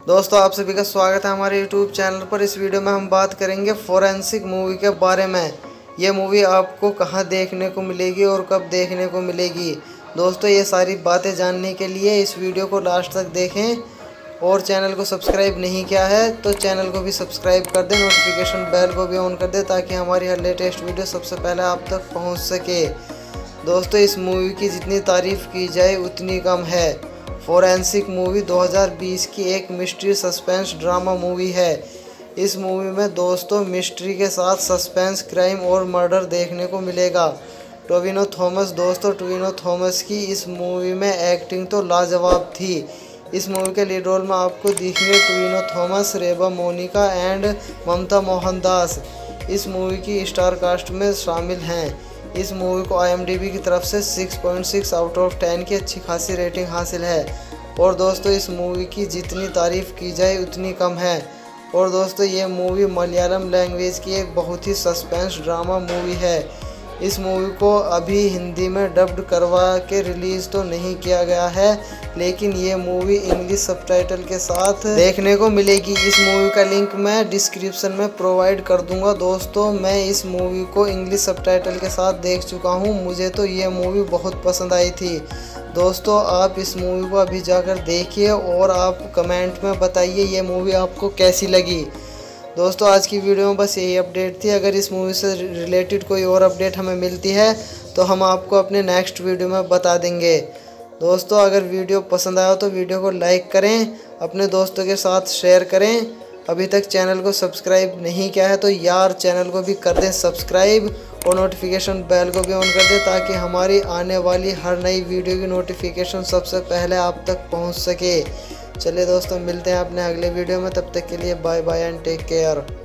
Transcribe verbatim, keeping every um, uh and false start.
दोस्तों आप सभी का स्वागत है हमारे यूट्यूब चैनल पर। इस वीडियो में हम बात करेंगे फोरेंसिक मूवी के बारे में। ये मूवी आपको कहां देखने को मिलेगी और कब देखने को मिलेगी। दोस्तों ये सारी बातें जानने के लिए इस वीडियो को लास्ट तक देखें और चैनल को सब्सक्राइब नहीं किया है तो चैनल को भी सब्सक्राइब कर दें, नोटिफिकेशन बेल को भी ऑन कर दें ताकि हमारी हर लेटेस्ट वीडियो सबसे पहले आप तक पहुँच सके। दोस्तों इस मूवी की जितनी तारीफ़ की जाए उतनी कम है। फोरेंसिक मूवी दो हज़ार बीस की एक मिस्ट्री सस्पेंस ड्रामा मूवी है। इस मूवी में दोस्तों मिस्ट्री के साथ सस्पेंस, क्राइम और मर्डर देखने को मिलेगा। टोविनो थॉमस दोस्तों टोविनो थॉमस की इस मूवी में एक्टिंग तो लाजवाब थी। इस मूवी के लीड रोल में आपको दिखेंगे टोविनो थॉमस, रेबा मोनिका एंड ममता मोहनदास इस मूवी की स्टार कास्ट में शामिल हैं। इस मूवी को आई एम डी बी की तरफ से छह पॉइंट छह आउट ऑफ दस की अच्छी खासी रेटिंग हासिल है। और दोस्तों इस मूवी की जितनी तारीफ़ की जाए उतनी कम है। और दोस्तों ये मूवी मलयालम लैंग्वेज की एक बहुत ही सस्पेंस ड्रामा मूवी है। इस मूवी को अभी हिंदी में डब्ड करवा के रिलीज़ तो नहीं किया गया है, लेकिन ये मूवी इंग्लिश सबटाइटल के साथ देखने को मिलेगी। इस मूवी का लिंक मैं डिस्क्रिप्शन में प्रोवाइड कर दूंगा। दोस्तों मैं इस मूवी को इंग्लिश सबटाइटल के साथ देख चुका हूँ, मुझे तो ये मूवी बहुत पसंद आई थी। दोस्तों आप इस मूवी को अभी जाकर देखिए और आप कमेंट में बताइए ये मूवी आपको कैसी लगी। दोस्तों आज की वीडियो में बस यही अपडेट थी। अगर इस मूवी से रिलेटेड कोई और अपडेट हमें मिलती है तो हम आपको अपने नेक्स्ट वीडियो में बता देंगे। दोस्तों अगर वीडियो पसंद आया तो वीडियो को लाइक करें, अपने दोस्तों के साथ शेयर करें। अभी तक चैनल को सब्सक्राइब नहीं किया है तो यार चैनल को भी कर दें सब्सक्राइब और नोटिफिकेशन बेल को भी ऑन कर दें ताकि हमारी आने वाली हर नई वीडियो की नोटिफिकेशन सबसे पहले आप तक पहुंच सके। चलिए दोस्तों मिलते हैं अपने अगले वीडियो में, तब तक के लिए bye bye and take care.